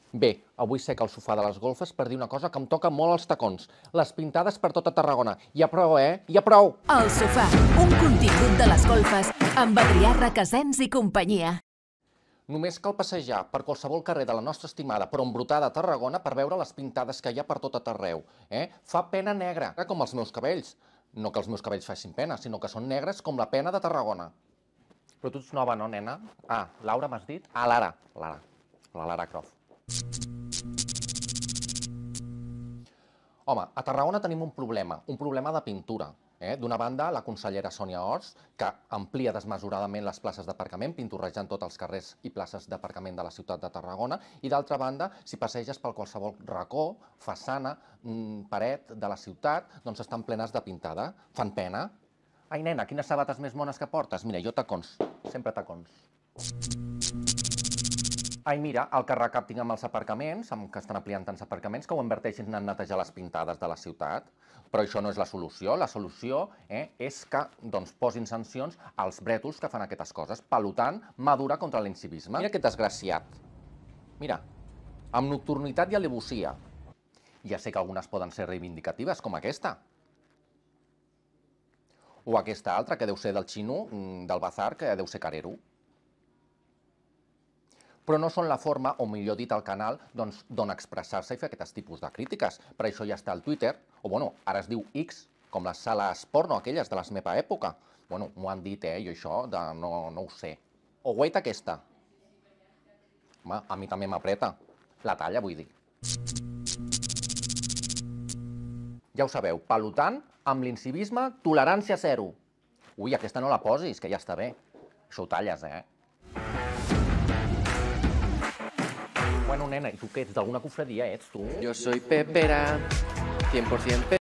Bé, avui sec el sofà de les golfes per dir una cosa que em toca molt als tacons. Les pintades per tota Tarragona. Ja prou, Ja prou! El sofà, un contingut de les golfes amb Adrià Requesens i companyia. Només cal passejar per qualsevol carrer de la nostra estimada però embrutada Tarragona per veure les pintades que hi ha per tot arreu. Fa pena negra, com els meus cabells. No que els meus cabells facin pena, sinó que són negres com la pena de Tarragona. Però tu ets nova, no, nena? Ah, Laura m'has dit? Ah, Lara. La Lara Croft. Home, a Tarragona tenim un problema de pintura. D'una banda, la consellera Sònia Ors, que amplia desmesuradament les places d'aparcament, pintorrejant tots els carrers i places d'aparcament de la ciutat de Tarragona, i d'altra banda, si passeges per qualsevol racó, façana, paret de la ciutat, doncs estan plenes de pintada. Fan pena. Ai, nena, quines sabates més mones que portes? Mira, jo tacons, sempre tacons. Ai, mira, el que recap tinc amb els aparcaments, que estan ampliant tants aparcaments, que ho inverteixin en netejar les pintades de la ciutat. Però això no és la solució. La solució és que posin sancions als brètols que fan aquestes coses, pelotant mà dura contra l'incivisme. Mira aquest desgraciat. Mira, amb nocturnitat i alevosia. Ja sé que algunes poden ser reivindicatives, com aquesta. O aquesta altra, que deu ser del xino, del bazar, que deu ser carero. Però no són la forma, o millor dit el canal, d'on expressar-se i fer aquest tipus de crítiques. Per això ja està el Twitter, o bueno, ara es diu X, com les sales porno aquelles de la meva època. Bueno, m'ho han dit, jo això no ho sé. O wait aquesta. Home, a mi també m'apreta. La talla, vull dir. Ja ho sabeu, pelotant, amb l'incivisme, tolerància zero. Ui, aquesta no la posis, que ja està bé. Això ho talles, Bueno, nena, i tu què ets? D'alguna cofradia ets, tu? Yo soy pepera, 100%